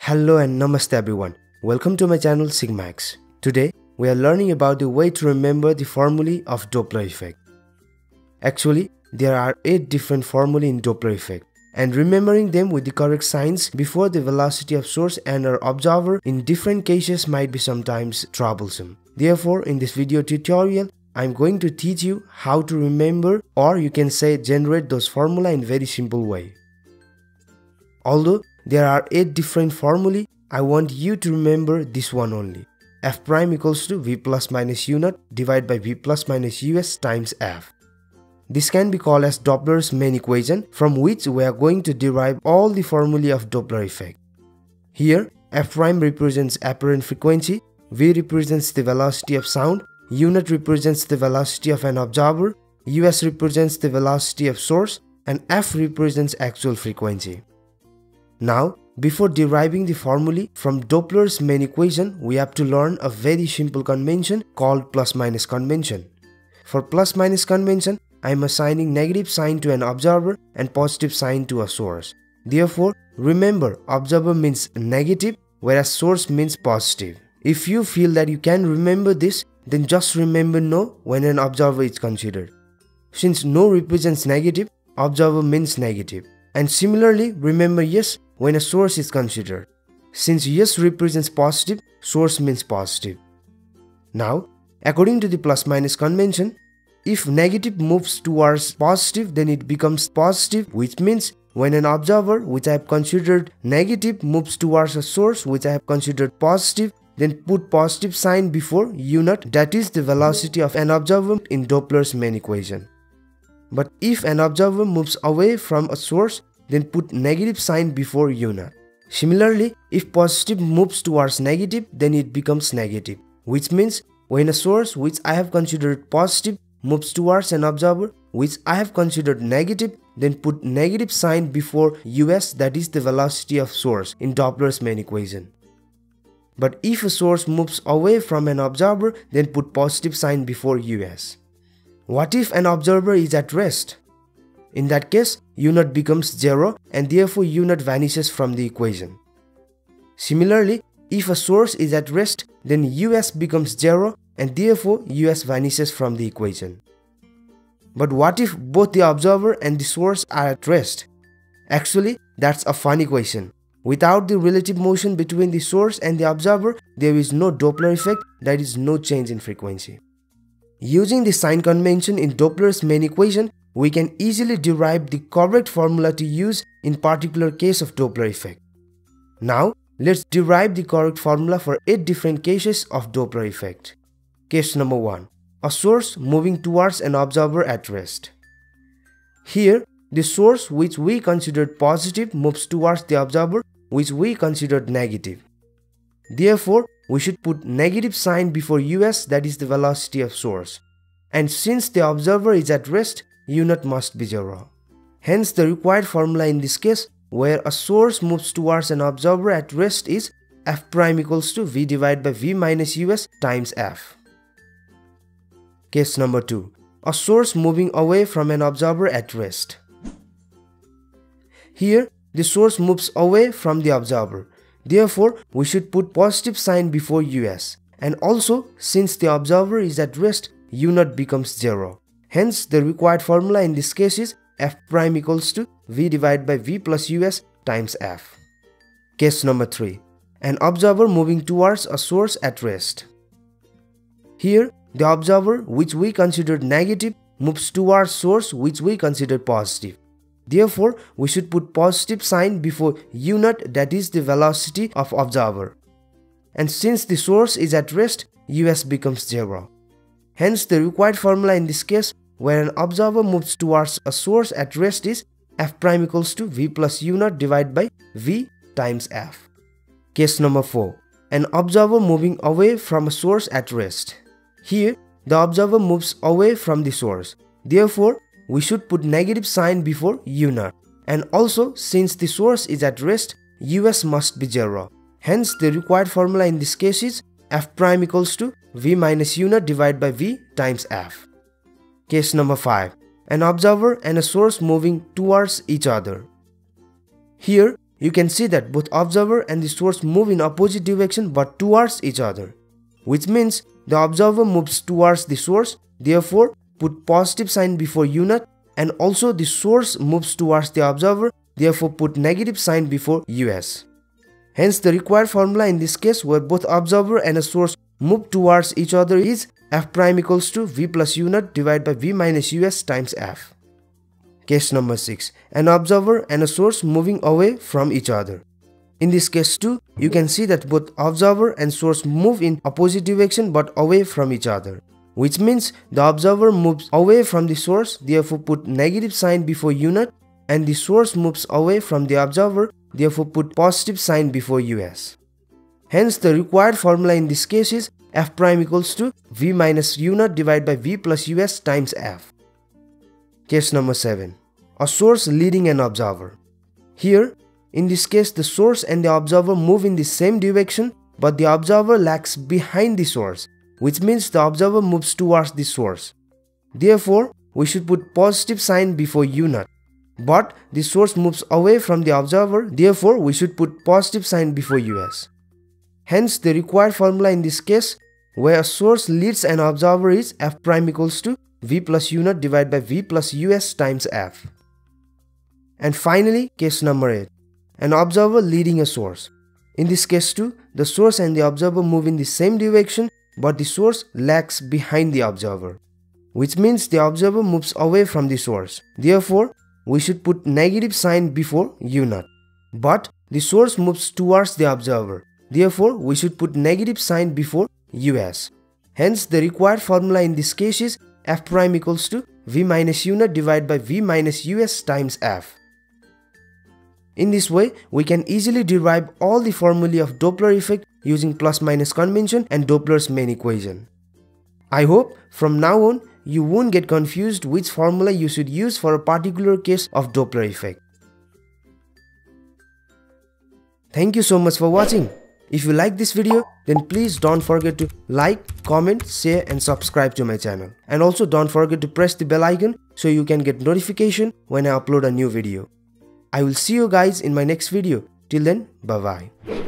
Hello and namaste everyone. Welcome to my channel SigmaX. Today we are learning about the way to remember the formulae of Doppler effect. Actually, there are 8 different formulae in Doppler effect, and remembering them with the correct signs before the velocity of source and our observer in different cases might be sometimes troublesome. Therefore, in this video tutorial, I am going to teach you how to remember, or you can say generate those formulae in very simple way. Although there are 8 different formulae, I want you to remember this one only. F prime equals to V plus minus U naught divided by V plus minus US times F. This can be called as Doppler's main equation, from which we are going to derive all the formulae of Doppler effect. Here, F prime represents apparent frequency, V represents the velocity of sound, U naught represents the velocity of an observer, US represents the velocity of source, and F represents actual frequency. Now, before deriving the formulae from Doppler's main equation, we have to learn a very simple convention called plus-minus convention. For plus-minus convention, I am assigning negative sign to an observer and positive sign to a source. Therefore, remember, observer means negative, whereas source means positive. If you feel that you can remember this, then just remember no when an observer is considered. Since no represents negative, observer means negative. And similarly, remember yes when a source is considered. Since yes represents positive, source means positive. Now, according to the plus-minus convention, if negative moves towards positive, then it becomes positive, which means when an observer which I have considered negative moves towards a source which I have considered positive, then put positive sign before U naught, that is the velocity of an observer in Doppler's main equation. But if an observer moves away from a source, then put negative sign before U naught. Similarly, if positive moves towards negative, then it becomes negative, which means when a source which I have considered positive moves towards an observer which I have considered negative, then put negative sign before US, that is the velocity of source in Doppler's main equation. But if a source moves away from an observer, then put positive sign before US. What if an observer is at rest? In that case, U naught becomes 0 and therefore U naught vanishes from the equation. Similarly, if a source is at rest, then US becomes 0 and therefore US vanishes from the equation. But what if both the observer and the source are at rest? Actually, that's a funny question. Without the relative motion between the source and the observer, there is no Doppler effect, that is no change in frequency. Using the sign convention in Doppler's main equation, we can easily derive the correct formula to use in particular case of Doppler effect. Now, let's derive the correct formula for 8 different cases of Doppler effect. Case number 1. A source moving towards an observer at rest. Here, the source which we considered positive moves towards the observer which we considered negative. Therefore, we should put negative sign before US, that is the velocity of source. And since the observer is at rest, U naught must be 0. Hence, the required formula in this case, where a source moves towards an observer at rest, is F prime equals to V divided by V minus US times F. Case number 2. A source moving away from an observer at rest. Here, the source moves away from the observer. Therefore, we should put positive sign before US. And also, since the observer is at rest, U naught becomes 0. Hence, the required formula in this case is F prime equals to V divided by V plus US times F. Case number 3. An observer moving towards a source at rest. Here, the observer which we considered negative moves towards source which we considered positive. Therefore, we should put positive sign before U naught, that is the velocity of observer. And since the source is at rest, US becomes 0. Hence, the required formula in this case, where an observer moves towards a source at rest, is F prime equals to V plus U naught divided by V times F. Case number 4. An observer moving away from a source at rest. Here, the observer moves away from the source. Therefore, we should put negative sign before U naught. And also, since the source is at rest, US must be 0. Hence, the required formula in this case is F prime equals to V minus U naught divided by V times F. Case number 5. An observer and a source moving towards each other. Here, you can see that both observer and the source move in opposite direction but towards each other, which means the observer moves towards the source, therefore put positive sign before unit, and also the source moves towards the observer, therefore put negative sign before US. Hence the required formula in this case where both observer and a source move towards each other is f prime equals to v plus unit divided by v minus us times f. Case number 6. An observer and a source moving away from each other. In this case too, you can see that both observer and source move in opposite direction but away from each other, which means the observer moves away from the source, therefore put negative sign before unit, and the source moves away from the observer, therefore put positive sign before us. Hence the required formula in this case is f prime equals to v minus unit divided by v plus us times f. Case number 7. A source leading an observer. Here, in this case, the source and the observer move in the same direction, but the observer lags behind the source, which means the observer moves towards the source. Therefore, we should put positive sign before unit. But the source moves away from the observer, therefore we should put positive sign before us. Hence, the required formula in this case, where a source leads an observer is f prime equals to v plus unit divided by v plus us times f. And finally, case number 8. An observer leading a source. In this case too, the source and the observer move in the same direction, but the source lags behind the observer, which means the observer moves away from the source. Therefore, we should put negative sign before unit. But the source moves towards the observer. Therefore, we should put negative sign before us. Hence, the required formula in this case is f prime equals to v minus unit divided by v minus us times f. In this way, we can easily derive all the formulae of Doppler effect using plus minus convention and Doppler's main equation. I hope from now on you won't get confused which formula you should use for a particular case of Doppler effect. Thank you so much for watching. If you like this video, then please don't forget to like, comment, share and subscribe to my channel. And also don't forget to press the bell icon so you can get notification when I upload a new video. I will see you guys in my next video. Till then, bye bye.